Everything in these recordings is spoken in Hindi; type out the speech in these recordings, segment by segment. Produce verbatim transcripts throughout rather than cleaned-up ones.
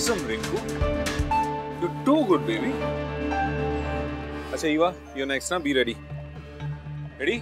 Awesome, Rinku. You're too good, baby. अच्छा ईवा, you're next ना. Be ready. Ready?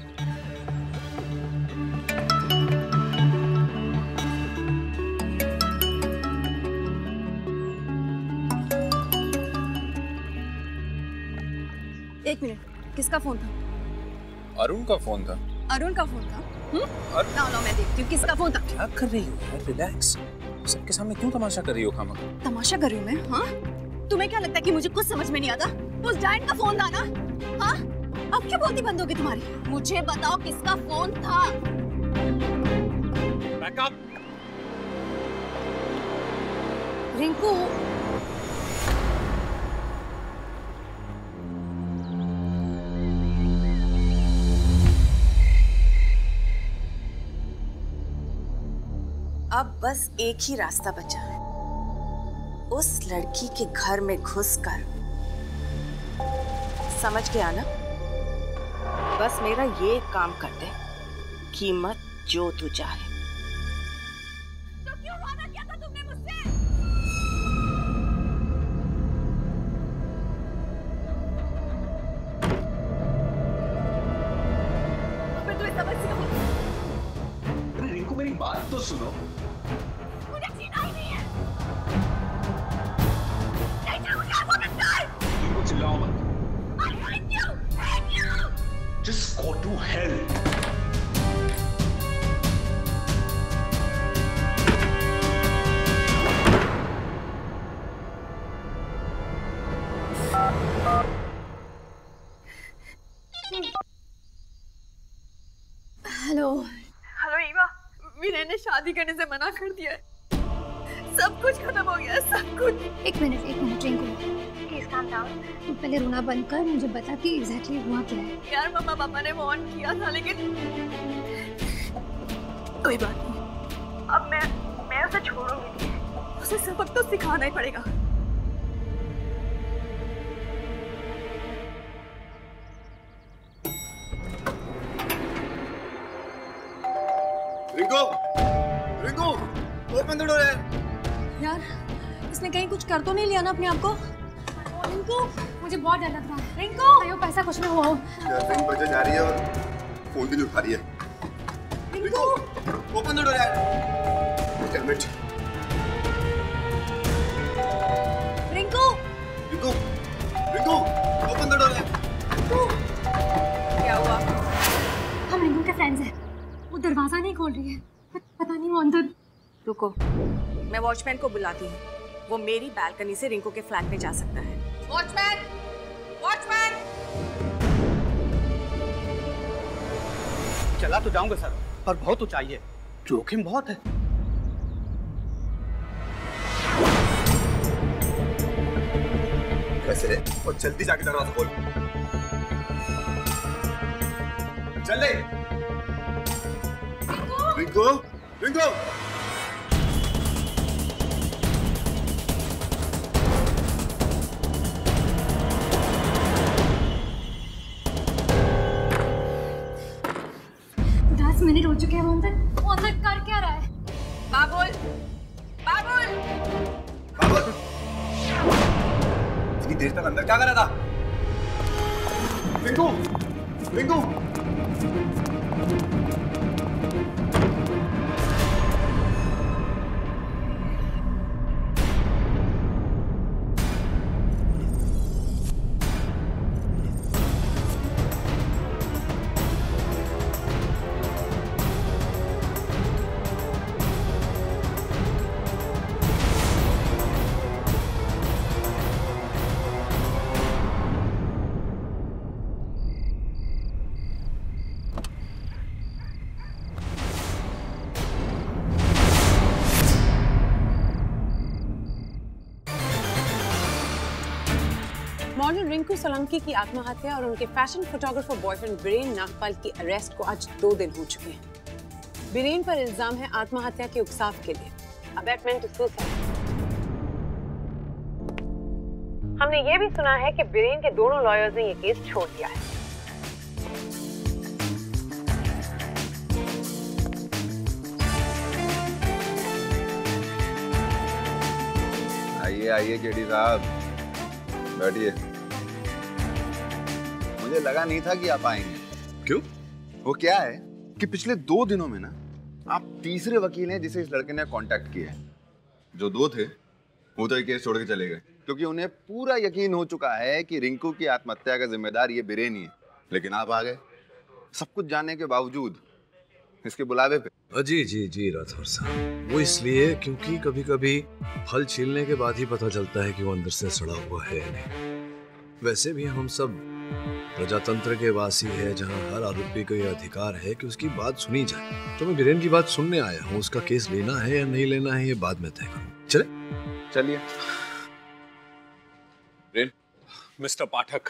एक मिनट, किसका फोन था? अरुण का फोन था। अरुण का फोन था? हम्म? ना ना मैं देखती हूँ किसका फोन था। क्या कर रही हो यार? रिलैक्स। सबके सामने क्यों तमाशा कर रही हो खामा? तमाशा कर रही हूँ मैं? हाँ? तुम्हें क्या लगता है कि मुझे कुछ समझ में नहीं आता? उस डायन का फोन था ना? हाँ? अब क्यों बोलती बंद होगी तुम्हारी? मुझे बताओ किसका फोन था? Back up. रिंकू। अब बस एक ही रास्ता बचा है, उस लड़की के घर में घुसकर। समझ गया ना? बस मेरा ये काम कर दे, कीमत जो तू चाहे। तो क्यों वादा किया था तुमने मुझसे? मैं तुम्हें समझ गया हूँ। अरे रिंकू मेरी बात तो सुनो। मुझे जीना ही नहीं है। नहीं तो मुझे आपको लगता है। रिंकू चिल्लाओ मत। I hate you, hate you. Just go to hell. Hello hello Eva, Veere ने शादी करने से मना कर दिया है। सब कुछ खत्म हो गया, सब कुछ। एक मिनट एक minute Rinku, please calm down. तू पहले रोना बंद कर, मुझे बता कि एग्जैक्टली हुआ क्या है। यार मम्मा पापा ने वार्न किया था, लेकिन कोई बात नहीं। अब मैं मैं उसे छोड़ूंगी नहीं। उसे सबक तो सिखाना ही पड़ेगा। Rinku, Rinku, open the door यार, इसने कहीं कुछ कर तो नहीं लिया ना अपने आप को? रिंकू, मुझे बहुत डर लग रहा है। रिंकू, अयो पैसा कुछ ना हुआ हो। तीन बजे जा रही है और फोन भी नहीं उठा रही है। रिंकू, ओपन द डोर यार। Damn it. Rinku, Rinku, Rinku, open the door यार। क्या हुआ? हम रिंकू के फ्रेंड्स हैं। वो दरवाजा नहीं खोल रही है। पता नहीं वो अंदर। रुको, मैं वॉचमैन को बुलाती हूँ। वो मेरी बालकनी से रिंकू के फ्लैट में जा सकता है। Watchman, watchman. चला तो जाऊंगा सर, पर बहुत ऊंचाई है, जोखिम बहुत है। कैसे रे? और जल्दी जाके दरवाजा खोल। चल ले। रिंकू, रिंकू। दस मिनट हो चुके हैं। वो अंदर वो अंदर कर क्या रहा है? बाबुल, बाबुल, बाबुल, इतनी देर तक अंदर क्या कर रहा था? रिंकू, रिंकू। मॉडल रिंकू सोलंकी की आत्महत्या और उनके fashion photographer boyfriend Biren Nagpal की अरेस्ट को आज दो दिन हो चुके हैं। बीरेन पर इल्जाम है आत्महत्या के उकसाव के लिए, अबैटमेंट टू सुसाइड। हमने ये भी सुना है कि बीरेन के दोनों लॉयर्स ने ये केस छोड़ दिया है। आइए आइए केडी साहब, बैठिए। मुझे लगा नहीं था कि आप आएंगे। क्यों? वो क्या है कि पिछले दो दिनों में ना आप तीसरे वकील हैं जिसे इस लड़के ने कांटेक्ट किया है। जो दो थे वो तो ये केस छोड़ के चले गए क्योंकि उन्हें पूरा यकीन हो चुका है कि रिंकू की आत्महत्या का जिम्मेदार ये बिरेन ही है। लेकिन आप आ गए सब कुछ जानने के बावजूद इसके बुलावे पे। जी जी जी राठौर साहब, वो इसलिए क्योंकि कभी कभी फल छीलने के बाद ही पता चलता है कि वो अंदर से सड़ा हुआ है या नहीं। वैसे भी हम सब प्रजातंत्र के वासी है जहां हर आरोपी को यह अधिकार है कि उसकी बात सुनी जाए। तो मैं बीरेन की बात सुनने आया हूँ। उसका केस लेना है या नहीं लेना है ये बाद में तय करूँ। चले चलिए। मिस्टर पाठक,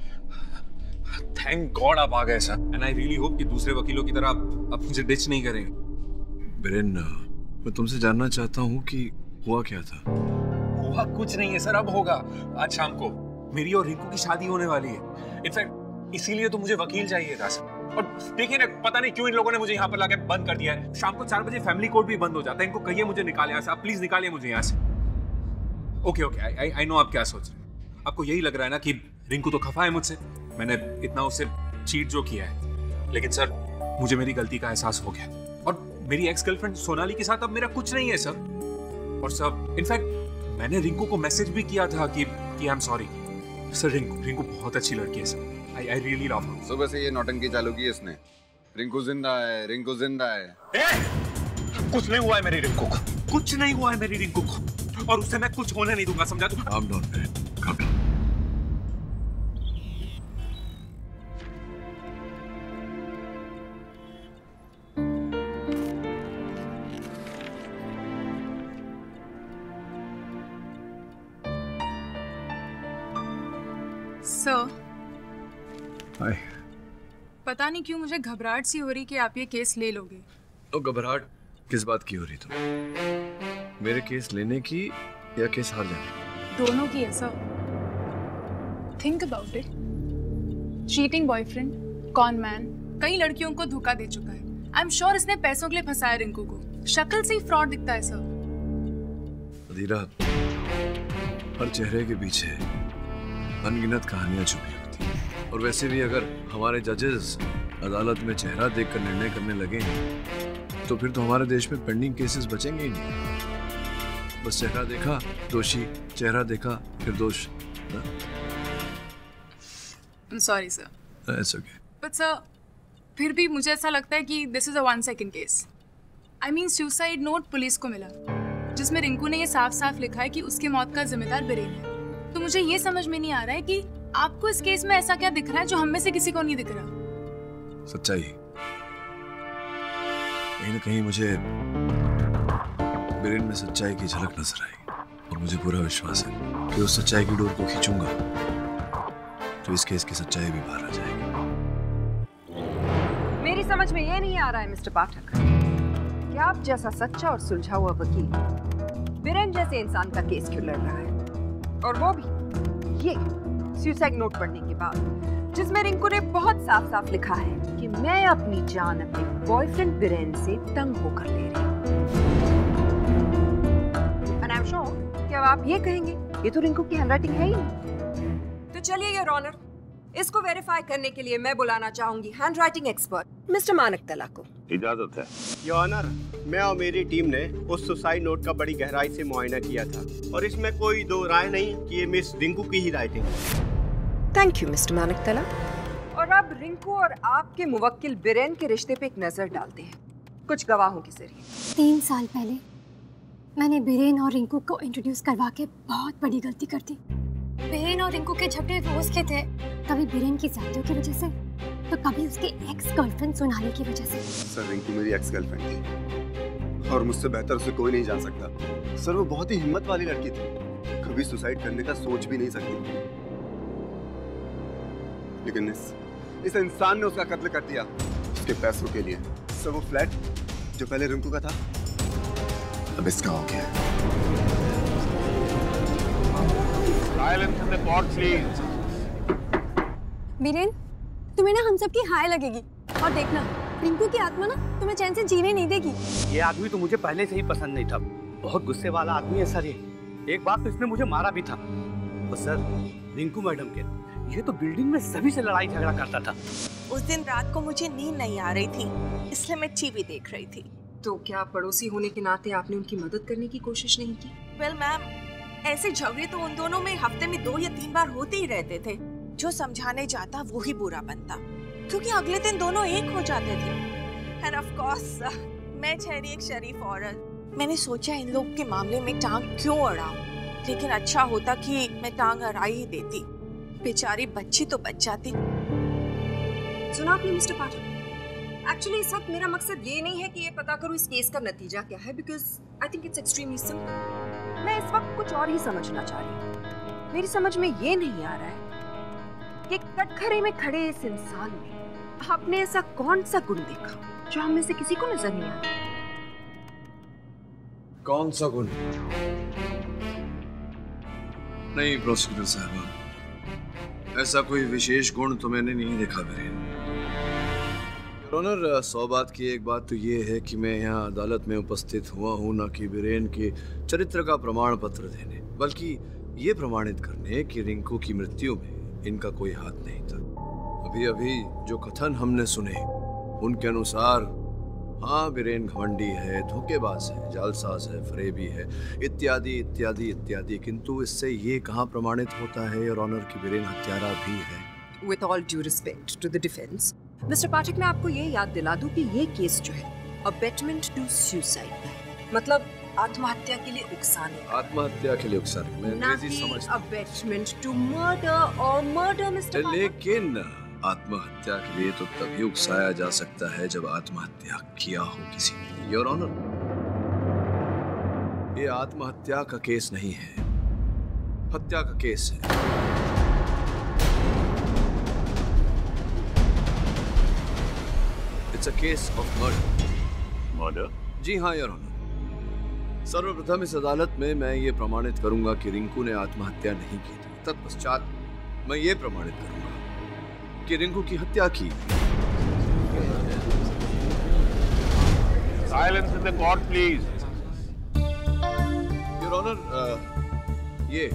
थैंक गॉड आप आ गए sir, and I really hope कि दूसरे वकीलों की तरह आप, आप मुझे डिच नहीं करेंगे। बीरेन, मैं तुमसे जानना चाहता हूँ कि हुआ क्या था। हुआ कुछ नहीं है सर, अब होगा। आज शाम को मेरी और रिंकू की शादी होने वाली है। इनफैक्ट इसीलिए तो मुझे वकील चाहिए था सर। और देखिए ना, पता नहीं क्यों इन लोगों ने मुझे यहाँ पर लाके बंद कर दिया है। शाम को चार बजे फैमिली कोर्ट भी बंद हो जाता है। इनको कहिए मुझे निकाले यहाँ से, आप प्लीज निकालिए मुझे यहाँ से। Okay okay, I I know आप क्या सोच रहे हैं। आपको यही लग रहा है ना कि रिंकू तो खफा है मुझसे, मैंने इतना उससे चीट जो किया है। लेकिन सर, मुझे मेरी गलती का एहसास हो गया और मेरी एक्स गर्लफ्रेंड सोनाली के साथ अब मेरा कुछ नहीं है सर। और सर, इनफैक्ट मैंने रिंकू को मैसेज भी किया था कि कि I am sorry. Sir, Rinku Rinku बहुत अच्छी लड़की है sir. I I really love her. सुबह से ये नौटंकी चालू की इसने। रिंकू जिंदा है, रिंकू जिंदा है। ए, कुछ नहीं हुआ है मेरी रिंकू को, कुछ नहीं हुआ है मेरी रिंकू को, और उससे मैं कुछ होने नहीं दूंगा, समझा तू? Calm down Biren, calm down. Sir, हाय। पता नहीं क्यों मुझे घबराहट सी हो रही कि आप ये केस ले लोगे। तो घबराहट किस बात की हो रही तुम? मेरे केस लेने की या केस हार जाने की? दोनों की है sir. Think about it. Cheating boyfriend, con man, कई लड़कियों को धोखा दे चुका है। आई एम श्योर इसने पैसों के लिए फंसाया रिंकू को। शक्ल से ही फ्रॉड दिखता है सर। अदीरा, हर चेहरे के पीछे अनगिनत कहानियां छुपी होती हैं। और वैसे भी अगर हमारे जजेस अदालत में चेहरा देखकर निर्णय करने लगे तो फिर तो हमारे देश में पेंडिंग केसेस बचेंगे ही नहीं। बस चेहरा देखा दोषी, चेहरा देखा फिर दोष। Sorry sir. It's okay. But sir, फिर भी मुझे ऐसा लगता है कि this is a one second case. I mean suicide note police को मिला जिसमें रिंकू ने ये साफ साफ लिखा है कि उसकी मौत का जिम्मेदार बीरेन है। तो मुझे ये समझ में नहीं आ रहा है कि आपको इस केस में ऐसा क्या दिख रहा है जो हम में से किसी को नहीं दिख रहा। सच्चाई। कहीं ना कहीं मुझे बीरेन में सच्चाई की झलक नजर आई और मुझे पूरा विश्वास है कि उस सच्चाई की डोर को खींचूंगा तो इस केस की सच्चाई भी बाहर आ जाएगी। मेरी समझ में ये नहीं आ रहा है मिस्टर पाठक कि आप जैसा सच्चा और सुलझा हुआ वकील बीरेन जैसे इंसान का केस क्यों लड़ रहा है, और वो भी ये सुसाइड नोट पढ़ने के बाद जिसमें रिंकू ने बहुत साफ साफ लिखा है कि मैं अपनी जान अपने बॉयफ्रेंड बीरेन से तंग होकर ले रही हूँ। एंड आई एम श्योर कि अब आप ये कहेंगे ये तो रिंकू की हैंडराइटिंग है ही नहीं। तो चलिए योर ऑनर, इसको वेरीफाई करने के लिए मैं बुलाना चाहूंगी हैंडराइटिंग एक्सपर्ट मिस्टर मानकतला को। इजाजत है योर ऑनर। मैं और मेरी टीम ने उस सुसाइड नोट का बड़ी गहराई से मुआयना किया था और इसमें कोई दो राय नहीं कि ये मिस रिंकू की ही राइटिंग है। Thank you mister Manaktala. और अब रिंकू और आपके मुवक्किल बीरेन के रिश्ते पे एक नजर डालते हैं कुछ गवाहों के जरिए। तीन साल पहले मैंने बीरेन और रिंकू को इंट्रोड्यूस करवा के बहुत बड़ी गलती कर दी। बीरेन और रिंकू के झगड़े रोज के थे, कभी बीरेन की ज्यादतियों की वजह से तो कभी उसकी एक्स गर्लफ्रेंड सोनाली की वजह से। सर, रिंकू मेरी एक्स गर्लफ्रेंड थी और मुझसे बेहतर उसे कोई नहीं जान सकता। सर, वो बहुत ही हिम्मत वाली लड़की थी, कभी सुसाइड करने का सोच भी नहीं सकती। लेकिन इस इस इंसान ने उसका कत्ल कर दिया उसके पैसों के लिए। सर, वो फ्लैट जो पहले रिंकू का था अब इसका हो गया। Silence in the court, please. Biren, तुम्हें ना हम सब की हाय लगेगी और देखना रिंकू की आत्मा ना तुम्हें चैन से जीने नहीं देगी। ये आदमी तो मुझे पहले से ही पसंद नहीं था, बहुत गुस्से वाला आदमी है सर ये। एक बार तो इसने मुझे मारा भी था। और सर, रिंकू मैडम के ये तो बिल्डिंग में सभी से लड़ाई झगड़ा करता था। उस दिन रात को मुझे नींद नहीं आ रही थी, इसलिए मैं टीवी देख रही थी। तो क्या पड़ोसी होने के नाते आपने उनकी मदद करने की कोशिश नहीं की? वेल मैम, ऐसे झगड़े तो उन दोनों में हफ्ते में दो या तीन बार होते ही रहते थे। जो समझाने जाता वो ही बुरा बनता, क्योंकि अगले दिन दोनों एक हो जाते थे। एंड ऑफ कोर्स मैं ठहरी एक शरीफ औरत, मैंने सोचा इन लोग के मामले में टांग क्यों अड़ाऊं, लेकिन अच्छा होता कि मैं टांग अड़ा ही देती, बेचारी बच्ची तो बच जाती। सुना आपने मिस्टर पाठक? एक्चुअली इस वक्त मेरा मकसद ये नहीं है कि ये पता करूं इस केस का नतीजा क्या है, because I think it's extremely simple. मैं इस वक्त कुछ और ही समझना चाह रही हूँ। मेरी समझ में ये नहीं आ रहा है कि कटघरे में खड़े इस इंसान में आपने ऐसा कौन सा गुण देखा जो हम में से किसी को नजर नहीं आता। कौन सा गुण? नहीं प्रोसिक्यूटर साहब, ऐसा कोई विशेष गुण तो मैंने नहीं देखा मेरे। ऑनर, सौ बात की एक बात तो ये है कि मैं यहाँ अदालत में उपस्थित हुआ हूँ न कि बीरेन के चरित्र का प्रमाण पत्र देने, बल्कि ये प्रमाणित करने कि रिंकू की मृत्यु में इनका कोई हाथ नहीं था। अभी अभी जो कथन हमने सुने उनके अनुसार हाँ, बीरेन घमंडी है, धोखेबाज है, जालसाज है, फरेबी है, इत्यादि इत्यादि इत्यादि, किंतु इससे ये कहाँ प्रमाणित होता है और ऑनर की बीरेन हत्यारा भी है। With all due respect to the defense, mister Pathak, मैं आपको ये याद दिला दूं कि ये केस जो है अबेटमेंट टू सुसाइड का है, मतलब आत्महत्या के लिए उकसाने। आत्महत्या के लिए उकसाने, मैं अंग्रेजी समझता हूं। अबेटमेंट टू मर्डर और मर्डर मिस्टर पाठक। लेकिन आत्महत्या के लिए तो तभी उकसाया जा सकता है जब आत्महत्या किया हो किसी ने। योर ऑनर, ये आत्महत्या का केस नहीं है, हत्या का केस है। It's a case of murder. Murder? जी हाँ योर ऑनर। सर्वप्रथम इस अदालत में मैं ये प्रमाणित करूंगा कि रिंकू ने आत्महत्या नहीं की थी। तत्पश्चात मैं ये प्रमाणित करूंगा कि रिंकू की हत्या की। Silence in the court, please. Your honour, ये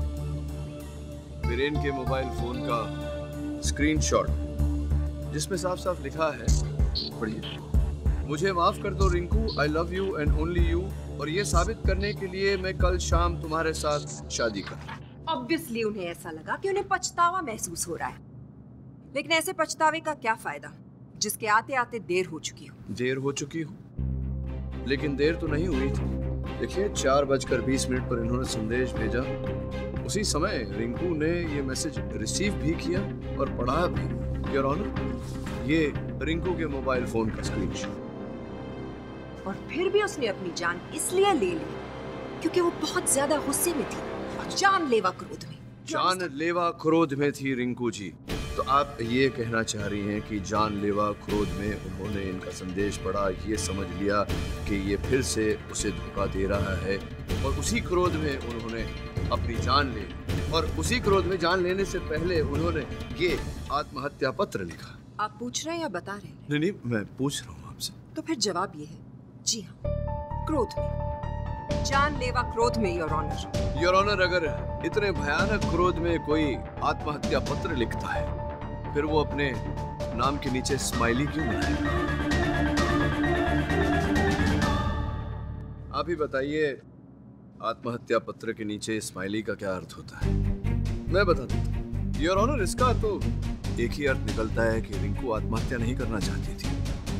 बीरेन के मोबाइल फोन का स्क्रीनशॉट जिसमें साफ साफ लिखा है, पढ़िए, मुझे माफ कर दो Rinku, I love you and only you, और ये साबित करने के लिए मैं कल शाम तुम्हारे साथ शादी कर। ऑब्वियसली उन्हें ऐसा लगा कि उन्हें पछतावा महसूस हो रहा है, लेकिन ऐसे पछतावे का क्या फायदा जिसके आते आते देर हो चुकी हो। देर हो चुकी हो, लेकिन देर तो नहीं हुई थी। देखिए, चार बजकर बीस मिनट पर इन्होंने संदेश भेजा, उसी समय रिंकू ने ये मैसेज रिसीव भी किया और पढ़ा भी। योर ऑनर, ये रिंकू के मोबाइल फोन का स्क्रीनशॉट। और फिर भी उसने अपनी जान इसलिए ले ली क्योंकि वो बहुत ज्यादा गुस्से में थी, जानलेवा क्रोध में। जानलेवा क्रोध में थी रिंकू जी। तो आप ये कहना चाह रही हैं कि जानलेवा क्रोध में उन्होंने इनका संदेश पढ़ा, ये समझ लिया कि ये फिर से उसे धोखा दे रहा है, और उसी क्रोध में उन्होंने अपनी जान ले ली, और उसी क्रोध में जान लेने से पहले उन्होंने ये आत्महत्या पत्र लिखा। आप पूछ रहे हैं या बता रहे हैं? नहीं नहीं, मैं पूछ रहा हूँ आपसे। तो फिर जवाब ये है, जी हाँ, क्रोध में, जानलेवा क्रोध में योर ऑनर। योर ऑनर, अगर इतने भयानक क्रोध में कोई आत्महत्या पत्र लिखता है, फिर वो अपने नाम के नीचे स्माइली क्यों लिखता है? आप ही बताइए, आत्महत्या पत्र के नीचे स्माइली का क्या अर्थ होता है? मैं बता देता हूं। योर ऑनर, इसका तो एक ही अर्थ निकलता है कि रिंकू आत्महत्या नहीं करना चाहती थी।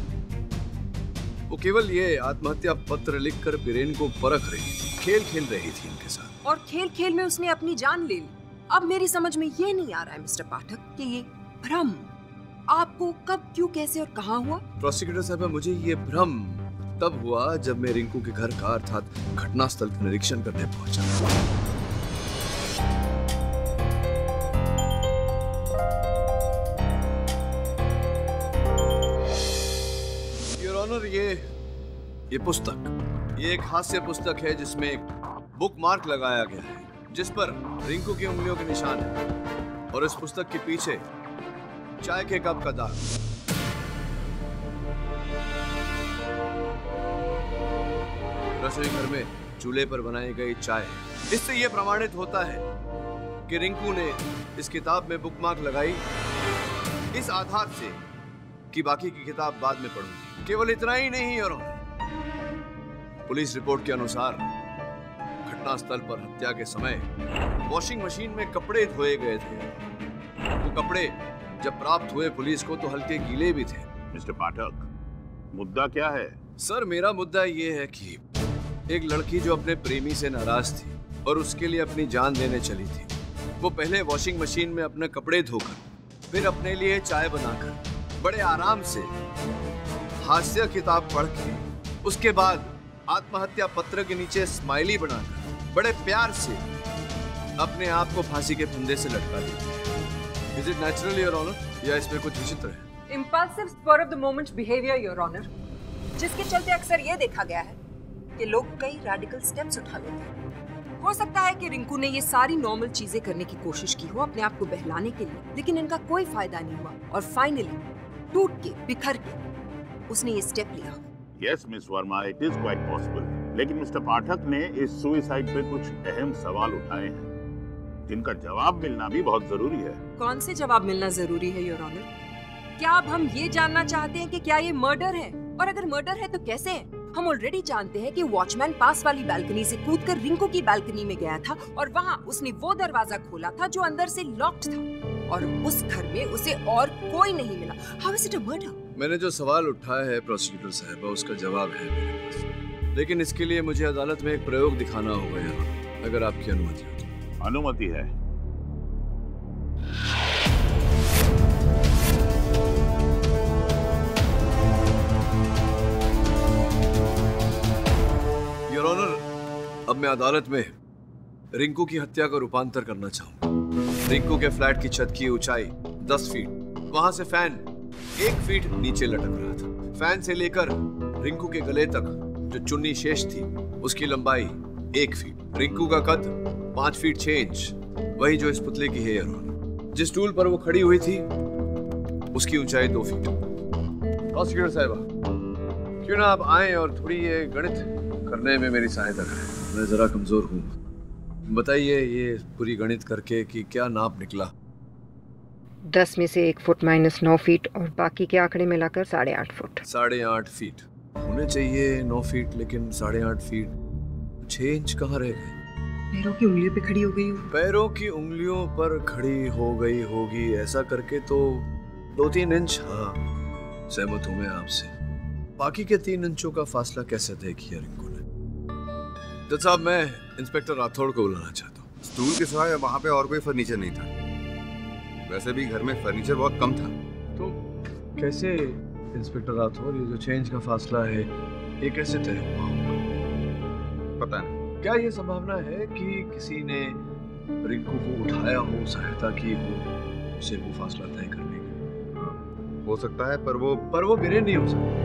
वो केवल ये आत्महत्या पत्र लिखकर बीरेन को परख रही थी, खेल खेल रही थी इनके साथ, और खेल खेल में उसने अपनी जान ले ली। अब मेरी समझ में ये नहीं आ रहा है मिस्टर पाठक कि ये भ्रम आपको कब, क्यों, कैसे और कहाँ हुआ? प्रोसिक्यूटर साहब, मुझे ये भ्रम तब हुआ जब मैं रिंकू के घर का अर्थात घटनास्थल का निरीक्षण करने पहुंचा। योर ऑनर, ये ये पुस्तक, ये एक हास्य पुस्तक है जिसमें एक बुक मार्क लगाया गया है जिस पर रिंकू की उंगलियों के निशान है, और इस पुस्तक के पीछे चाय के कप का दाग। रसोई घर में चूल्हे पर बनाई गई चाय इससे यह प्रमाणित होता है कि रिंकू ने इस किताब में बुकमार्क लगाई इस आधार से कि बाकी की किताब बाद में पढ़ूंगी। केवल इतना ही नहीं और पुलिस रिपोर्ट के अनुसार घटनास्थल पर हत्या के समय वॉशिंग मशीन में कपड़े धोए गए थे। वो कपड़े जब प्राप्त हुए पुलिस को तो हल्के गीले भी थे। मिस्टर पाठक, मुद्दा क्या है? सर, मेरा मुद्दा ये है कि एक लड़की जो अपने प्रेमी से नाराज थी और उसके लिए अपनी जान देने चली थी, वो पहले वॉशिंग मशीन में अपने कपड़े धोकर फिर अपने लिए चाय बनाकर बड़े आराम से हास्य किताब पढ़ के उसके बाद आत्महत्या पत्र के नीचे स्माइली बनाकर बड़े प्यार से अपने आप को फांसी के फंदे से लटका देती है। Is it natural your honour, या इसमें कुछ विचित्र है? Impulsive spur of the moment behavior, Your Honor, जिसके चलते अक्सर ये देखा गया है कि लोग कई radical steps उठा लेते हैं। हो सकता है कि रिंकू ने ये सारी नॉर्मल चीजें करने की कोशिश की हो अपने आप को बहलाने के लिए, लेकिन इनका कोई फायदा नहीं हुआ और फाइनली टूट के बिखर के उसने ये स्टेप लिया। Yes miss Verma, it is quite possible, लेकिन मिस्टर पाठक ने इस सुसाइड पे कुछ अहम सवाल उठाए हैं जिनका जवाब मिलना भी बहुत जरूरी है। कौन से जवाब मिलना जरूरी है योर ऑनर? क्या अब हम ये जानना चाहते हैं कि क्या ये मर्डर है, और अगर मर्डर है तो कैसे है? हम ऑलरेडी जानते हैं कि वॉचमैन पास वाली बालकनी से कूदकर रिंकू की बालकनी में गया था और वहाँ उसने वो दरवाजा खोला था जो अंदर से लॉक्ड था और उस घर में उसे और कोई नहीं मिला। How is it a murder? मैंने जो सवाल उठाया है प्रोसिक्यूटर साहबा, उसका जवाब है मेरे पास, लेकिन इसके लिए मुझे अदालत में एक प्रयोग दिखाना होगा यहाँ, अगर आपकी अनुमति हो तो। अनुमति है। योर ऑनर, अब मैं अदालत में रिंकू की हत्या का रूपांतर करना चाहूंगा। रिंकू के फ्लैट की छत की ऊंचाई दस फीट, वहां से फैन एक फीट नीचे लटक रहा था। फैन से लेकर रिंकू के गले तक जो चुन्नी शेष थी उसकी लंबाई एक फीट, रिंकू का कद पांच फीट छह इंच, वही जो इस पुतले की है योर ऑनर। जिस टूल पर वो खड़ी हुई थी उसकी ऊंचाई दो फीट। प्रोसिक्यूटर साहिबा, क्यों ना आप आए और थोड़ी ये गणित करने में मेरी सहायता करें। मैं जरा कमजोर हूँ, बताइए ये पूरी गणित करके कि क्या नाप निकला? दस में से एक फुट माइनस नौ फीट और बाकी के आंकड़े मिलाकर साढ़े आठ फुट। साढ़े आठ फीट होने चाहिए, नौ फीट, लेकिन साढ़े आठ फीट छह इंच कहाँ रह गए? पैरों की उंगलियों पे खड़ी हो गई हूँ। पैरों की उंगलियों पर खड़ी हो गई होगी, ऐसा करके तो दो तीन इंच। हाँ, सहमत हूँ मैं आपसे। बाकी के तीन इंचों का फासला कैसे तय किया रिंकू ने? जज साहब, मैं इंस्पेक्टर राठौड़ को बुलाना चाहता हूँ। स्टूल के सिवाय वहाँ पे और कोई फर्नीचर नहीं था। वैसे भी घर में फर्नीचर बहुत कम था। तो कैसे इंस्पेक्टर राठौड़, ये जो चेंज का फासला है ये कैसे तय हुआ? पता नहीं। क्या ये संभावना है कि किसी ने रिंकू को उठाया हो, सहायता की हो उसे वो फासला तय करने की? हो सकता है, पर वो पर वो बिरेन नहीं हो सकता।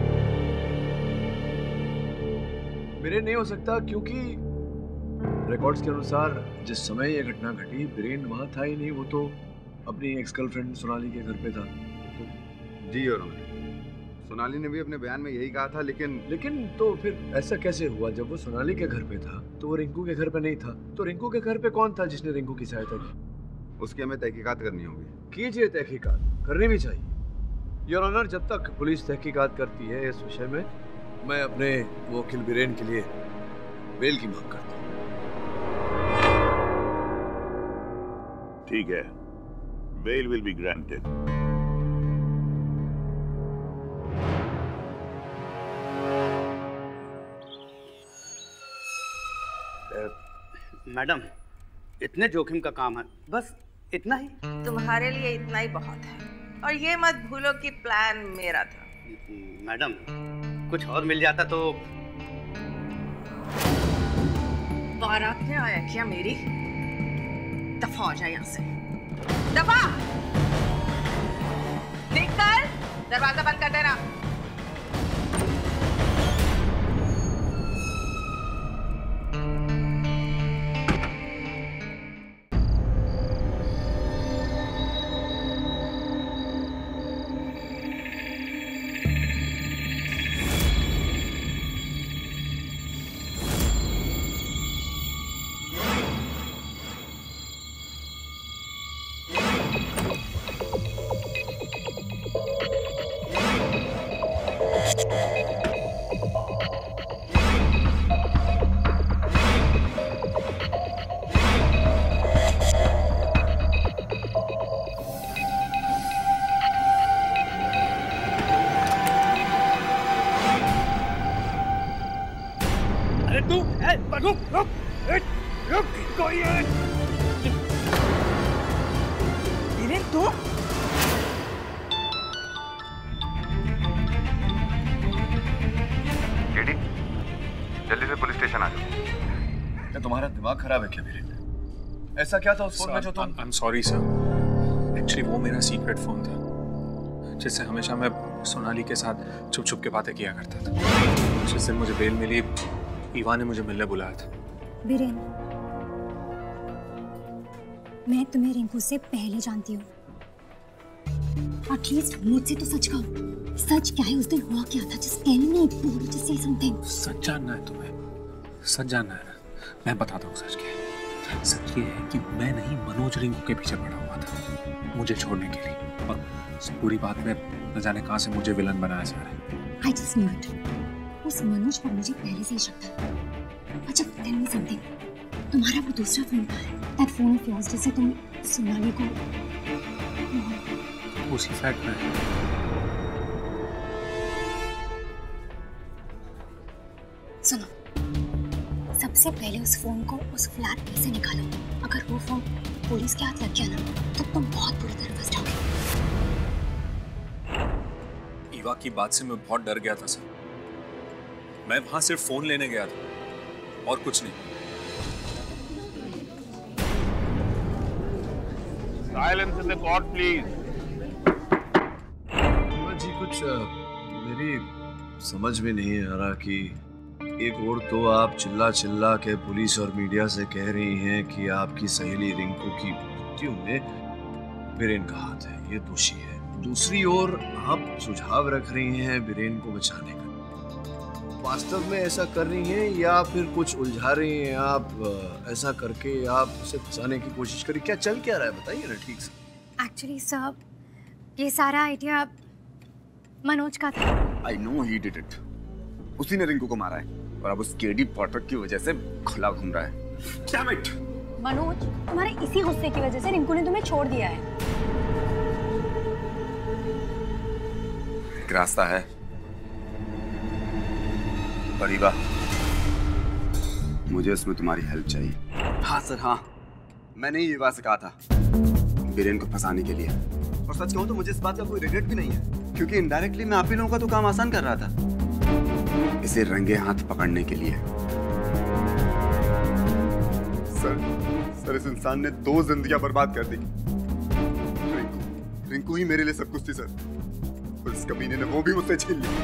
बिरेन नहीं हो सकता क्योंकि रिकॉर्ड्स के अनुसार जिस समय ये घटना घटी बिरेन वहां था ही नहीं। वो तो अपनी एक्स गर्लफ्रेंड सोनाली के घर पे था। तो जी और सोनाली ने भी अपने बयान में यही कहा था, लेकिन लेकिन तो फिर ऐसा कैसे हुआ? जब वो सोनाली के घर पे था तो वो रिंकू के घर पे नहीं था, तो रिंकू के घर पे कौन था जिसने रिंकू की सहायता की? उसकी हमें तहकीकात करनी होगी। कीजिए, तहकीकात करनी भी चाहिए योर ऑनर। जब तक पुलिस तहकीकात करती है इस विषय में, मैं अपने वकील बिरेन के लिए बेल की मांग करता हूँ। ठीक है, bail will be granted. Madam, इतने जोखिम का काम है, बस इतना ही? तुम्हारे लिए इतना ही बहुत है, और ये मत भूलो कि प्लान मेरा था। मैडम, कुछ और मिल जाता तो। बारात में आया क्या मेरी? दफा हो जाए यहाँ से, दफा निकल, दरवाजा बंद कर देना। रुक रुक रुक कोई है। वीरेन तू? केडी, जल्दी से पुलिस स्टेशन आ जाओ। क्या तुम्हारा दिमाग खराब है क्या वीरेन? ऐसा क्या था उस फोन में जो तुम? I am sorry sir, actually वो मेरा सीक्रेट फोन था जिससे हमेशा मैं सोनाली के साथ छुप छुप के बातें किया करता था। जिस दिन मुझे बेल मिली, ईवा ने मुझे मिलने बुलाया था। वीरेन, मैं तुम्हें रिंकू से पहले जानती हूँ। एटलीस्ट मुझसे तो सच कहो, सच क्या है? उस दिन हुआ क्या था? Just tell me, just say something. सच जानना है तुम्हें? सच जानना है ना? मैं बताता हूँ सच क्या है। सच ये है कि मैं नहीं, मनोज रिंकू के पीछे पड़ा हुआ था मुझे छोड़ने के लिए, और इस पूरी बात में न जाने कहां से मुझे विलन बनाया जा रहा है। I just knew it. उस मनोज पर मुझे पहले से ही शक था। अच्छा, tell me something. तुम्हारा वो दूसरा फोन कहाँ है? That phone of yours जिसे तुम सोनाली को उसी फ्लैट में। सुनो, सबसे पहले उस फोन को उस फ्लैट में से निकालो। अगर वो फोन पुलिस के हाथ लग गया ना, तो तुम बहुत बुरी तरह फंस जाओगे। ईवा की बात से मैं बहुत डर गया था सर। मैं वहां सिर्फ फोन लेने गया था और कुछ नहीं। Silence in the court please. जी कुछ आ, मेरी समझ में नहीं आ रहा कि एक और तो आप चिल्ला चिल्ला के पुलिस और मीडिया से कह रही हैं कि आपकी सहेली रिंकू की मृत्यु में वीरेन का हाथ है, ये दोषी है। दूसरी ओर आप सुझाव रख रही हैं वीरेन को बचाने का। वास्तव में ऐसा कर रही हैं या फिर कुछ उलझा रही हैं आप? ऐसा करके आप उसे फंसाने की कोशिश करी? क्या चल क्या रहा है बताइए ना ठीक से। एक्चुअली सर, ये सारा आइडिया मनोज का था। I know he did it. उसी ने रिंकू को मारा है और अब उस केडी पाठक की वजह से खुला घूम रहा है। Damn it! मनोज, तुम्हारे इसी गुस्से की वजह से रिंकू ने तुम्हें छोड़ दिया है। एक रास्ता है। परिवा, मुझे उसमें तुम्हारी हेल्प चाहिए। हाँ सर, हाँ। मैंने ही युवा से कहा था वीरेन को फंसाने के लिए। और सच कहूं तो मुझे इस बात का कोई रिग्रेट भी नहीं है, क्योंकि इनडायरेक्टली मैं आप ही लोगों का तो काम आसान कर रहा था, इसे रंगे हाथ पकड़ने के लिए। सर, सर इस इंसान ने दो जिंदगियां बर्बाद कर दी। रिंकू, रिंकू ही मेरे लिए सब कुछ थी सर, और इस कमीने ने वो भी मुझसे छीन ली।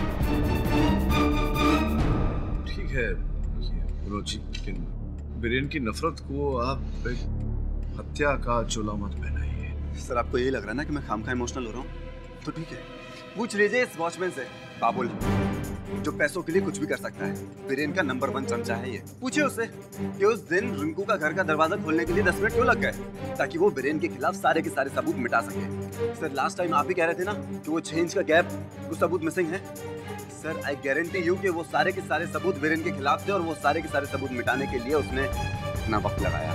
ठीक है मनोज जी, लेकिन वीरेन की नफरत को आप एक हत्या का चोला मत पहनाइए। सर आपको यही लग रहा है ना कि मैं खामखा इमोशनल हो रहा हूँ? तो ठीक है, पूछ लीजिए इस वॉचमैन से, बाबुल, जो पैसों के लिए कुछ भी कर सकता है। वीरेन का नंबर वन चमचा है ये। पूछिए उससे कि उस दिन रिंकू का घर का दरवाजा खोलने के लिए दस मिनट क्यों लग गए, ताकि वो वीरेन के खिलाफ सारे के सारे सबूत मिटा सके। सर लास्ट टाइम आप ही कह रहे थे ना कि वो छह इंच का गैप, वो सबूत मिसिंग है। सर आई गारंटी यू कि वो सारे के सारे सबूत वीरेन के खिलाफ थे, और वो सारे के सारे सबूत मिटाने के लिए उसने इतना वक्त लगाया।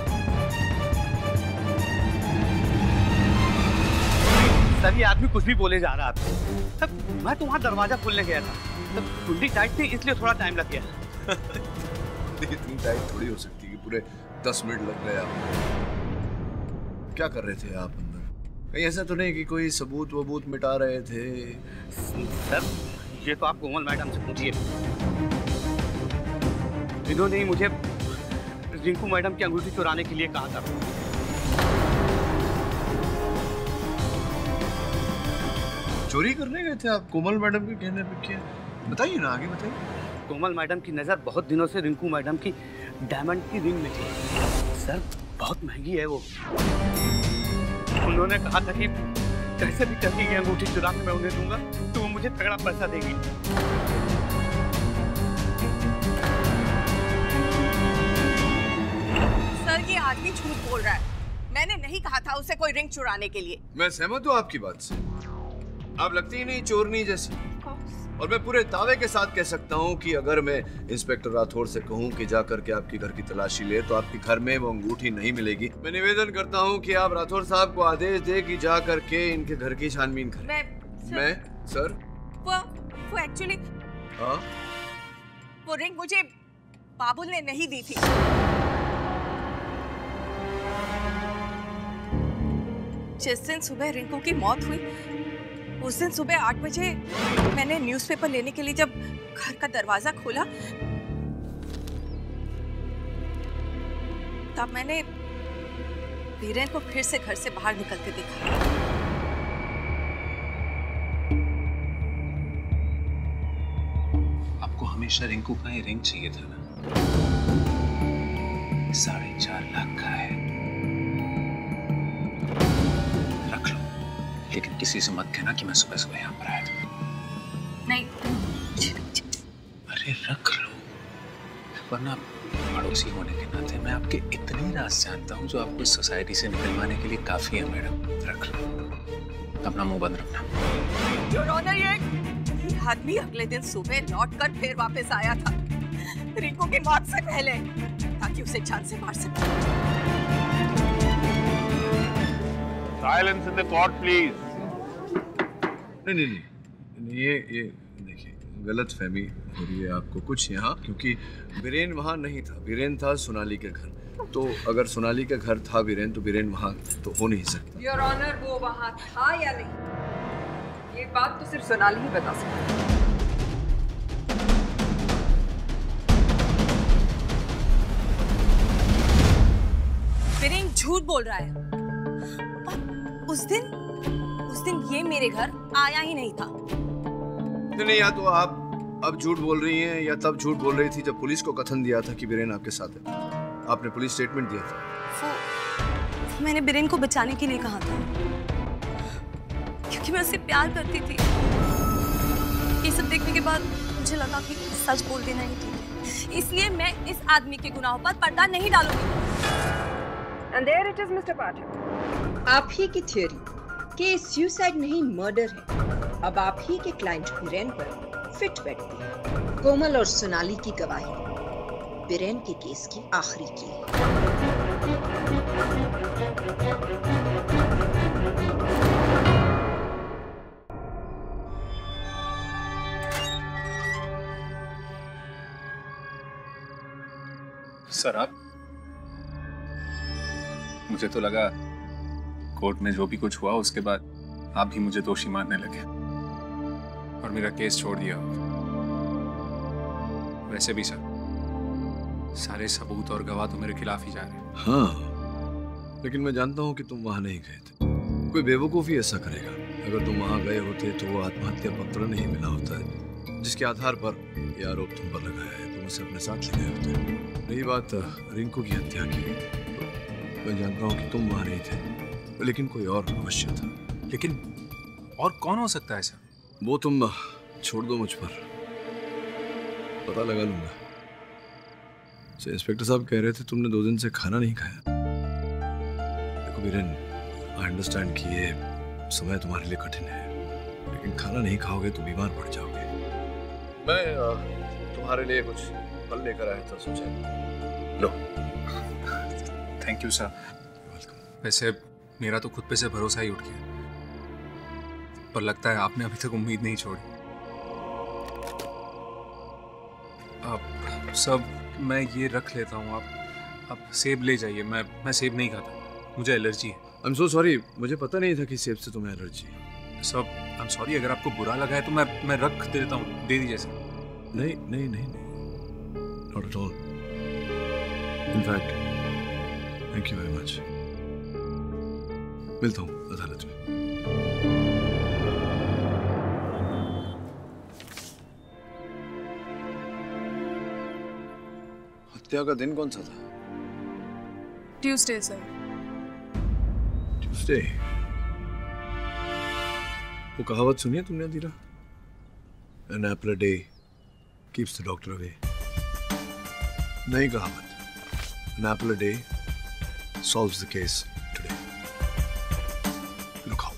सर ये आदमी कुछ भी बोले जा रहा है। तब मैं तो वहाँ दरवाजा खोलने गया था, तब कुंडी टाइट थी इसलिए थोड़ा टाइम लग गया। इतनी टाइट थोड़ी हो सकती कि पूरे दस मिनट लग गए आपको। क्या कर रहे थे आप अंदर? कहीं ऐसा तो नहीं कि कोई सबूत वबूत मिटा रहे थे? सर ये तो आप कोमल मैडम से पूछिए, इन्होंने ही मुझे रिंकू मैडम की अंगूठी चुराने के लिए कहा था। चोरी करने गए थे आप कोमल मैडम के कहने पे? क्या बताइए ना, आगे बताइए। कोमल मैडम की नजर बहुत दिनों से रिंकू मैडम की डायमंड की रिंग में थी। सर बहुत महंगी है वो। उन्होंने कहा था कि कैसे भी करके ये अंगूठी चुरा के मैं उन्हें दूंगा तो वो मुझे तगड़ा पैसा देगी। सर ये आदमी झूठ बोल रहा है। मैंने नहीं कहा था उसे कोई रिंग चुराने के लिए। मैं सहमत हूँ आपकी बात से, आप लगती ही नहीं चोरनी जैसी। और मैं पूरे दावे के साथ कह सकता हूँ कि अगर मैं इंस्पेक्टर राठौर से कहूँ कि जाकर के आपकी घर की तलाशी ले तो आपके घर में वो अंगूठी नहीं मिलेगी। मैं निवेदन करता हूँ कि आप राठौर साहब को आदेश दे कि जा करके इनके घर की छानबीन करें। मैं सर, मैं सर वो वो एक्चुअली हाँ वो रिंग मुझे बाबुल ने नहीं दी थी। जिस दिन सुबह रिंकू की मौत हुई उस दिन सुबह आठ बजे मैंने न्यूज़पेपर लेने के लिए जब घर का दरवाजा खोला तब मैंने वीरेन को फिर से घर से बाहर निकलते देखा। आपको हमेशा रिंकू का ये रिंग चाहिए था ना? साढ़े चार लाख का है, रख लो, लेकिन किसी से मत कहना कि मैं सुबह सुबह यहाँ पर आया था। नहीं। अरे रख लो, वरना पड़ोसी होने के नाते मैं आपके इतने राज जानता हूँ जो आपको इस सोसाइटी से निकलवाने के लिए काफी है मैडम। रख लो, अपना मुंह बंद रखना। योर ऑनर, ये आदमी अगले दिन सुबह लौटकर फिर वापस आया था रिंकू की मौत से पहले, ताकि उसे जान से मार सके। Silence in the court please. नहीं नहीं नहीं, ये ये देखिए गलत फहमी हो रही है आपको कुछ यहाँ, क्योंकि बीरेन वहाँ नहीं था। बीरेन था सोनाली के घर, तो अगर सोनाली का घर था बीरेन तो बीरेन वहाँ तो हो नहीं सकता। योर ऑनर, वो वहाँ था या नहीं ये बात तो सिर्फ सोनाली ही बता सकती है। बीरेन झूठ बोल रहा है। उस दिन उस दिन ये मेरे घर आया ही नहीं था। नहीं नहीं, या तो आप अब झूठ बोल रही हैं या तब झूठ बोल रही थी जब पुलिस को कथन दिया था कि बीरेन आपके साथ है। आपने पुलिस स्टेटमेंट दिया था। वो, मैंने बीरेन को बचाने के लिए कहा था, क्योंकि मैं उससे प्यार करती थी। ये सब देखने के बाद मुझे लगा कि सच बोल देना ही ठीक है, इसलिए मैं इस आदमी के गुनाहों पर पर्दा नहीं डालूंगी। And there it is, mister Pathak. आप ही की थ्योरी कि सुसाइड नहीं मर्डर है अब आप ही के क्लाइंट बीरेन पर फिट बैठती है। कोमल और सोनाली की गवाही बीरेन के केस की आखिरी की। सर आप, मुझे तो लगा कोर्ट में जो भी कुछ हुआ उसके बाद आप भी मुझे दोषी मानने लगे और मेरा केस छोड़ दिया। वैसे भी सर, सारे सबूत और गवाह तो मेरे खिलाफ ही जा रहे हैं। हाँ, लेकिन मैं जानता हूँ कि तुम वहां नहीं गए थे। कोई बेवकूफ ही ऐसा करेगा। अगर तुम वहां गए होते तो वो आत्महत्या पत्र नहीं मिला होता है जिसके आधार पर यह आरोप तुम पर लगाया है। तुम उसे अपने साथ ले गए होते। रही बात रिंकू की हत्या की, मैं जानता हूँ कि तुम वहां नहीं थे, लेकिन कोई और अवश्य था। लेकिन और कौन हो सकता है सर? वो तुम छोड़ दो मुझ पर, पता लगा लूंगा। से इंस्पेक्टर साहब कह रहे थे तुमने दो दिन से खाना नहीं खाया। देखो बीरेन, आई अंडरस्टैंड कि ये समय तुम्हारे लिए कठिन है, लेकिन खाना नहीं खाओगे तो बीमार पड़ जाओगे। मैं तुम्हारे लिए कुछ फल लेकर आया था, सोचा लो। Thank you sir. वैसे मेरा तो खुद पे से भरोसा ही उठ गया, पर लगता है आपने अभी तक उम्मीद नहीं छोड़ी। अब सब मैं ये रख लेता हूँ, आप आप सेब ले जाइए। मैं मैं सेब नहीं खाता, मुझे एलर्जी है। आई एम सो सॉरी, मुझे पता नहीं था कि सेब से तुम्हें एलर्जी है। सब आई एम सॉरी, अगर आपको बुरा लगा है तो मैं मैं रख देता हूँ, दे दीजिए सर। नहीं नहीं नहीं नहीं, not at all. In fact thank you very much. मिलता हूँ अदालत में। हत्या का दिन कौन सा था? Tuesday sir. ट्यूसडे? वो कहावत सुनी है तुमने Adira? An apple a day keeps the doctor away. नई कहावत। An apple a day solves the case today. Look how.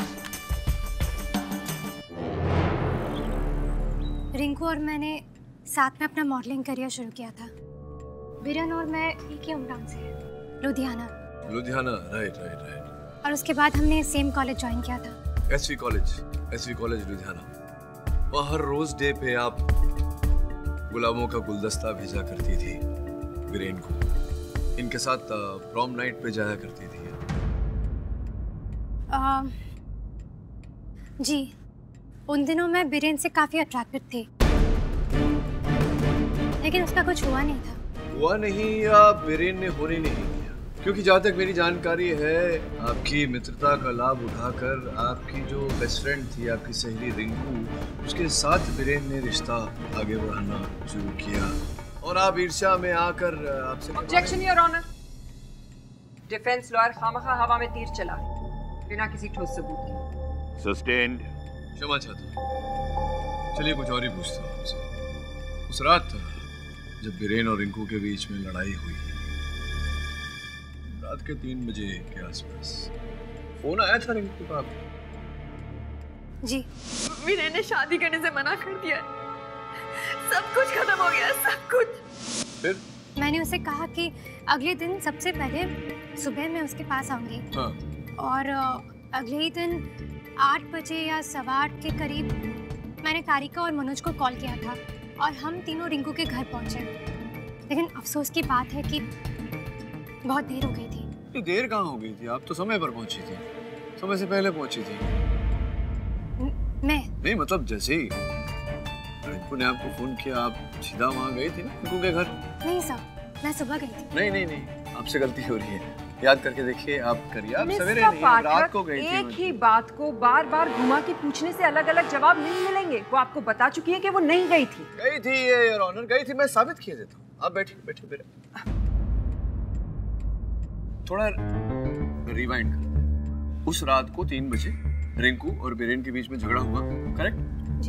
Rinku और मैंने साथ में अपना मॉडलिंग करियर शुरू किया था। बीरेन और मैं एक ही उम्रान से हैं, Ludhiana. Ludhiana, right right right. और उसके बाद हमने सेम कॉलेज ज्वाइन किया था। SV college, SV college Ludhiana. वहाँ हर रोज डे पे आप गुलामों का गुलदस्ता भेजा करती थी वीरेन को। इनके साथ प्रॉम नाइट पे जाया करती थी। आ, जी, उन दिनों मैं वीरेन से काफी अट्रैक्टेड थी, लेकिन उसका कुछ हुआ नहीं था। हुआ नहीं या वीरेन ने होने नहीं दिया? क्योंकि जहाँ तक मेरी जानकारी है, आपकी मित्रता का लाभ उठाकर आपकी जो बेस्ट फ्रेंड थी, आपकी सहेली रिंकू, उसके साथ वीरेन ने रिश्ता आगे बढ़ाना शुरू किया और आप ईर्ष्या में आकर आपसे objection your honour. Defence lawyer खामखा हवा में तीर चला बिना किसी ठोस सबूत के। सस्टेन्ड। क्षमा चाहता हूँ। चलिए कुछ और ही पूछता हूँ आपसे। उस रात जब वीरेन और रिंकू के बीच में लड़ाई हुई, रात के तीन बजे के आसपास फोन आया था रिंकू का? जी। वीरेन ने शादी करने से मना कर दिया। सब कुछ खत्म हो गया, सब कुछ। फिर मैंने उसे कहा कि अगले दिन सबसे पहले सुबह मैं उसके पास आऊंगी। हाँ। और अगले ही दिन आठ बजे या सवा आठ के करीब मैंने तारिका और मनोज को कॉल किया था और हम तीनों रिंकू के घर पहुंचे। लेकिन अफसोस की बात है कि बहुत देर हो गई थी। देर कहाँ हो गई थी? आप तो समय पर पहुंची थी, समय से पहले पहुंची थी। मैं नहीं, मतलब जैसे ही रिंकू ने आपको फोन किया आप सीधा वहाँ गई थी ना रिंकू के घर? नहीं सर, मैं सुबह गई थी। नहीं नहीं नहीं, आपसे गलती हो रही है। याद करके देखिए, आप करिए। आप सवेरे नहीं, रात को गई थी। एक ही बात को बार बार घुमा के पूछने से अलग अलग जवाब नहीं मिलेंगे। वो आपको बता चुकी है कि वो नहीं गई थी। गई थी ये योर ऑनर, गई थी। मैं साबित किए देता हूँ। आप बैठिए बैठिए मेरे। थोड़ा रिवाइंड कर। उस रात को तीन बजे रिंकू और वीरेन के बीच में झगड़ा हुआ, करेक्ट? जी।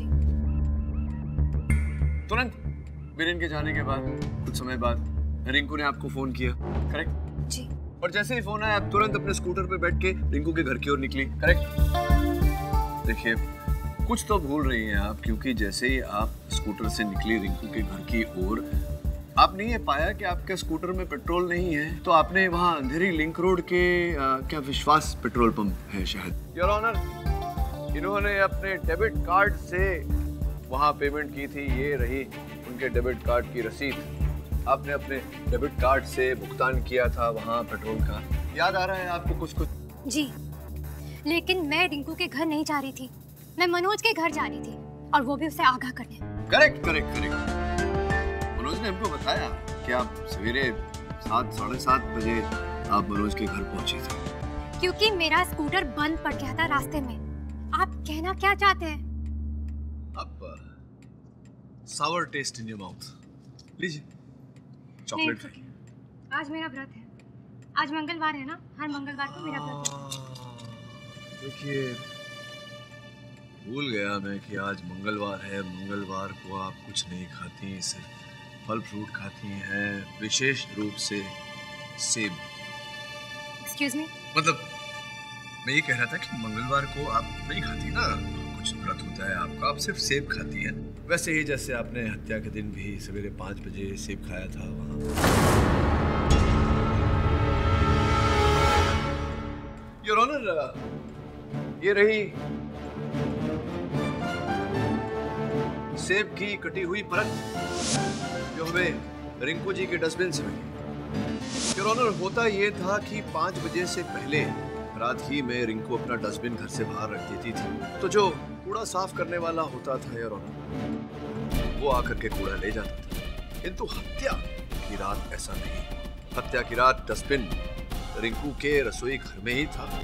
तुरंत वीरेन के जाने के बाद कुछ समय बाद रिंकू ने आपको फोन किया, करेक्ट? जी। और जैसे ही फोन आया आप तुरंत अपने स्कूटर पे बैठ के रिंकू के घर की ओर निकली, करेक्ट? देखिए, कुछ तो भूल रही हैं आप, क्योंकि जैसे ही आप स्कूटर से निकली रिंकू के घर की ओर, आपने ये पाया कि आपके स्कूटर में पेट्रोल नहीं है। तो आपने वहाँ अंधेरी लिंक रोड के आ, क्या विश्वास पेट्रोल पंप है शायद, योर ऑनर, इन्होंने अपने डेबिट कार्ड से वहाँ पेमेंट की थी। ये रही उनके डेबिट कार्ड की रसीद। आपने अपने डेबिट कार्ड से भुगतान किया था वहाँ पेट्रोल का। याद आ रहा है आपको कुछ कुछ? जी, लेकिन मैं रिंकू के घर नहीं जा रही थी, मैं मनोज के घर जा रही थी, और वो भी उसे आगाह करने। Correct correct correct. मनोज ने हमको बताया कि आप सवेरे सात साढ़े सात बजे आप मनोज के घर पहुंची थी। क्योंकि मेरा स्कूटर बंद पड़ गया था रास्ते में। आप कहना क्या चाहते हैं? अब savour taste in your mouth. लीजिए चॉकलेट खाइए। आज मेरा व्रत है। आज मंगलवार है ना, हर मंगलवार को मेरा व्रत है। देखिए, भूल गया मैं कि आज मंगलवार है। मंगलवार को आप कुछ नहीं खाती, सिर्फ फल फ्रूट खाती हैं, विशेष रूप से सेब। Excuse me? मतलब मैं ये कह रहा था कि मंगलवार को आप नहीं खाती ना, कुछ व्रत होता है आपका, आप सिर्फ सेब खाती हैं। वैसे ही जैसे आपने हत्या के दिन भी सवेरे पाँच बजे सेब खाया था वहाँ। योर ऑनर, ये रही सेब की कटी हुई परत जो हमें रिंकू जी के डस्टबिन से मिली। योर ऑनर, होता ये था कि पाँच बजे से पहले रात ही में रिंकू अपना डस्टबिन घर से बाहर रख देती थी। तो जो कूड़ा साफ करने वाला होता था योर ऑनर, वो आकर के कूड़ा ले जाता था। किंतु हत्या की रात ऐसा नहीं। हत्या की रात डस्टबिन रिंकू के रसोई घर में ही था।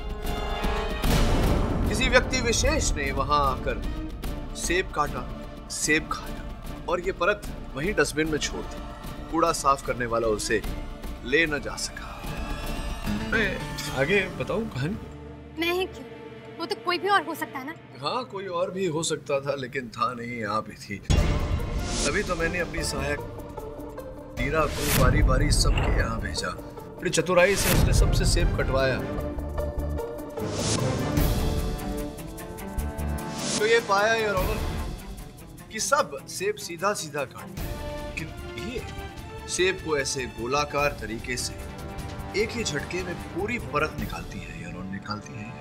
किसी व्यक्ति विशेष ने वहां आकर सेब काटा, सेब खाया और ये परत वहीं डस्टबिन में छोड़ दी। कूड़ा साफ करने वाला उसे ले न जा सका। मैं आगे बताऊं कहानी? मैं ही क्यों? वो तो कोई भी और हो सकता है ना। हाँ, कोई और भी हो सकता था, लेकिन था नहीं, आप ही थी। तभी तो मैंने अपनी सहायक टीरा को बारी बारी सबके यहाँ भेजा। अपनी चतुराई से उसने सबसे सेब कटवाया। तो ये पाया योर ऑनर कि सब सेब सीधा सीधा काटते हैं, लेकिन ये सेब को ऐसे गोलाकार तरीके से एक ही झटके में पूरी परत निकालती है यार, और निकालती है।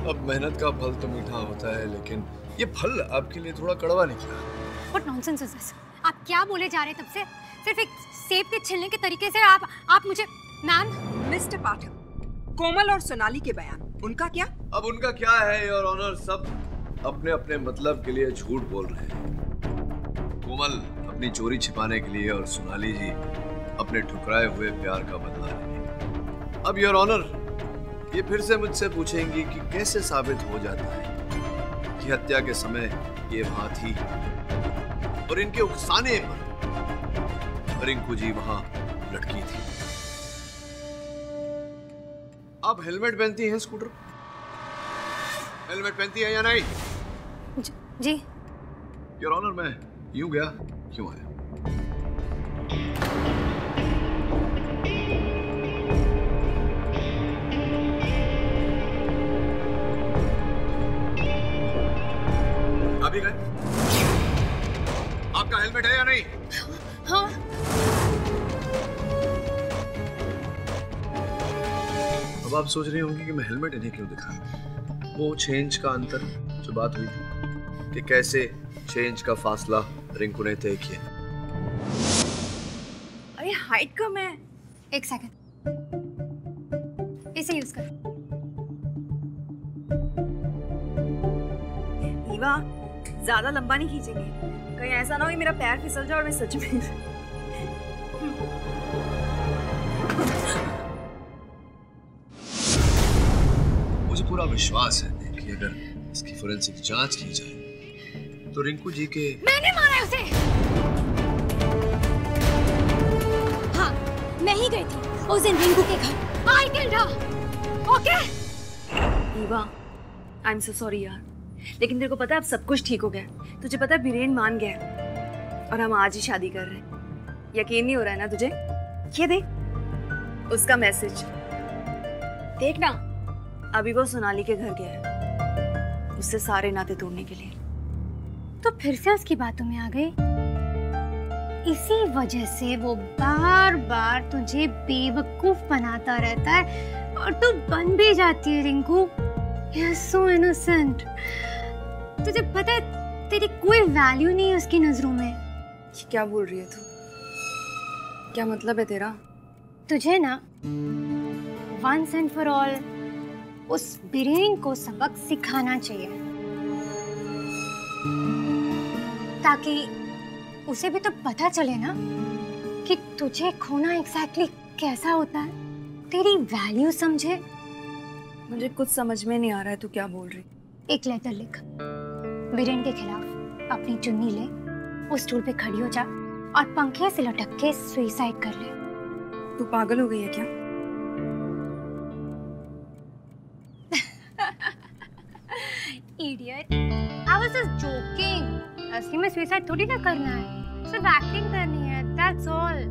अब मेहनत का फल तो मीठा होता है, लेकिन ये फल आपके लिए थोड़ा कड़वा निकला। What nonsense is this? आप क्या बोले जा रहे हैं तब से? सिर्फ एक सेब के छिलने के तरीके से आप आप मुझे मैम। मिस्टर पाठक, कोमल और सोनाली के बयान, उनका क्या? अब उनका क्या है योर ऑनर, सब अपने अपने मतलब के लिए झूठ बोल रहे हैं। कोमल अपनी चोरी छिपाने के लिए और सोनाली जी अपने ठुकराए हुए प्यार का बदला लेंगे। अब योर ऑनर, ये फिर से मुझसे पूछेंगी कि कैसे साबित हो जाता है कि हत्या के समय ये वहां थी और इनके उकसाने पर रिंकू जी वहां लटकी थी। आप हेलमेट पहनती हैं स्कूटर? हेलमेट पहनती है या नहीं? ज, जी योर ऑनर, मैं यूं गया क्यों आया? अभी गए? आपका हेलमेट है या नहीं? हाँ। अब आप सोच रही होंगी कि मैं हेलमेट इन्हें क्यों दिखा। वो चेंज का अंतर जो बात हुई थी कि कैसे चेंज का फासला रिंकू ने तय किया। अरे हाइट कम है। एक सेकंड, इसे यूज कर। ईवा, ज्यादा लंबा नहीं खींचेंगे, कहीं ऐसा ना हो कि मेरा पैर फिसल जाए और मैं सच में। मुझे पूरा विश्वास है कि अगर इसकी फोरेंसिक जांच की जाए तो रिंकू जी के। मैंने मारा है उसे। हाँ, मैं ही गई थी उस दिन रिंकू के घर। I killed her. Okay? Eva, I'm so sorry यार, लेकिन तेरे को पता है अब सब कुछ ठीक हो गया। तुझे पता है बीरेन मान गया और हम आज ही शादी कर रहे हैं। यकीन नहीं हो रहा है ना तुझे? ये देख उसका मैसेज, देख ना, अभी वो सोनाली के घर गया है उससे सारे नाते तोड़ने के लिए। तो फिर से उसकी बातों में आ गई। इसी वजह से वो बार बार तुझे बेवकूफ बनाता रहता है और तू बन भी जाती है रिंकू। You're so innocent. तुझे पता है तेरी कोई वैल्यू नहीं है उसकी नजरों में। क्या बोल रही है तू? क्या मतलब है तेरा? तुझे ना once and for all उस बीरेन को सबक सिखाना चाहिए ताकि उसे भी तो पता चले ना कि तुझे खोना एग्जैक्टली कैसा होता है, तेरी वैल्यू समझे। मुझे कुछ समझ में नहीं आ रहा है तू क्या बोल रही। एक लेटर लिख, बीरेन के खिलाफ अपनी चुन्नी ले, उस स्टूल पे खड़ी हो जा और पंखे से लटक के सुसाइड कर ले। तू पागल हो गई है क्या? Idiot. I was just joking. असली में सुसाइड थोड़ी ना करना है, सिर्फ एक्टिंग करनी है, that's all.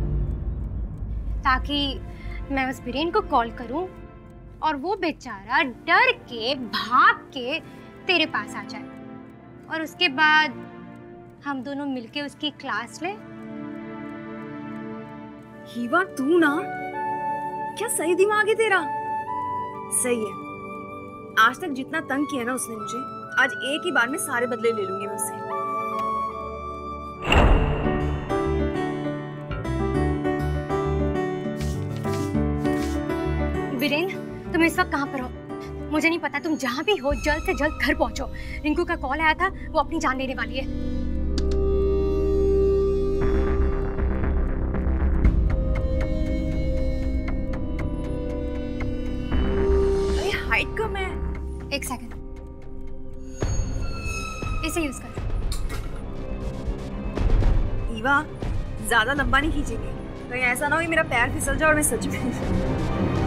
ताकि मैं उस बीरेन को कॉल करूं और वो बेचारा डर के भाग के तेरे पास आ जाए और उसके बाद हम दोनों मिलके उसकी क्लास ले। हीवा तू ना, क्या सही दिमाग है तेरा? सही है, आज तक जितना तंग किया ना उसने मुझे, आज एक ही बार में सारे बदले ले लूंगी मैं उससे। बीरेन, तुम इस वक्त कहाँ पर हो? मुझे नहीं पता, तुम जहाँ भी हो जल्द से जल्द घर पहुँचो। रिंकू का कॉल आया था, वो अपनी जान देने वाली है। अरे हाइट कम है। एक सेकंड, इसे यूज कर। ईवा, ज्यादा लंबा नहीं खींचेंगे, कहीं ऐसा ना हो कि मेरा पैर फिसल जाए और मैं सच में।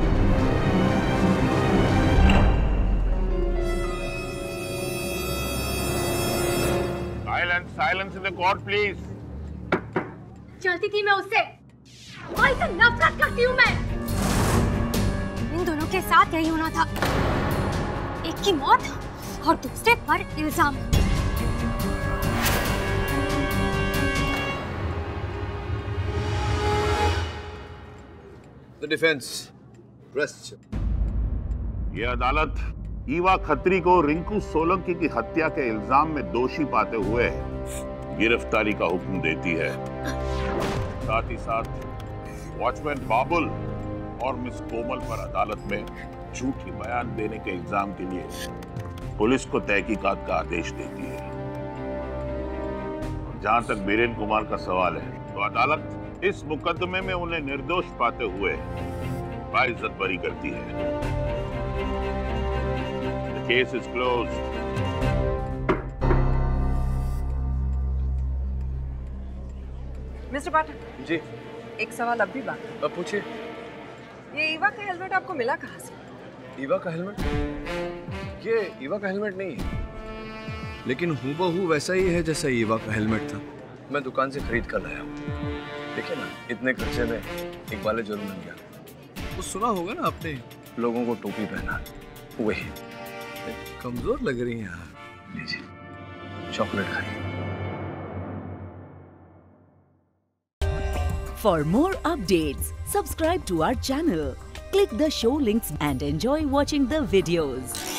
Silence, silence in the court, please. चलती थी मैं उससे, और इसे नफरत करती हूँ मैं। इन दोनों के साथ यही होना था, एक की मौत और दूसरे पर इल्जाम। The defense, rest. ये अदालत ईवा खत्री को रिंकू सोलंकी की हत्या के इल्जाम में दोषी पाते हुए गिरफ्तारी का हुक्म देती है। साथ ही साथ वॉचमैन बाबुल और मिस कोमल पर अदालत में झूठी बयान देने के इल्जाम के लिए पुलिस को तहकीकात का आदेश देती है। जहां तक बीरेन कुमार का सवाल है, तो अदालत इस मुकदमे में उन्हें निर्दोष पाते हुए बाइज्जत बरी करती है। The case is closed. Mister Pathak ji, एक सवाल अब भी बाकी। अब पूछिए। ये ईवा का हेलमेट आपको मिला कहाँ से? ईवा का हेलमेट? ये ईवा का हेलमेट नहीं है, लेकिन हूबहू वैसा ही है जैसा ईवा का हेलमेट था। मैं दुकान से खरीद कर लाया हूँ। देखिए ना, इतने खर्चे में एक वाले जरूर मिल गया। वो सुना होगा ना आपने, लोगों को टोपी पहना, वही। कमजोर लग रही हैं आप। लीजिए, चॉकलेट खाइए। For more updates, subscribe to our channel, click the show links and enjoy watching the videos.